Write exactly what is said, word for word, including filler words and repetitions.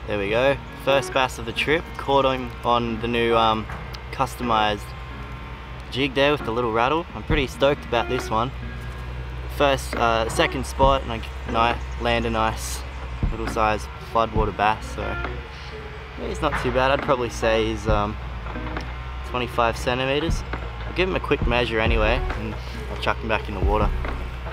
There we go. First bass of the trip. Caught him on the new um, customized jig there with the little rattle. I'm pretty stoked about this one. First, uh, second spot, and I nice, land a nice little size floodwater bass. So yeah, he's not too bad. I'd probably say he's um, twenty-five centimeters. I'll give him a quick measure anyway, and I'll chuck him back in the water.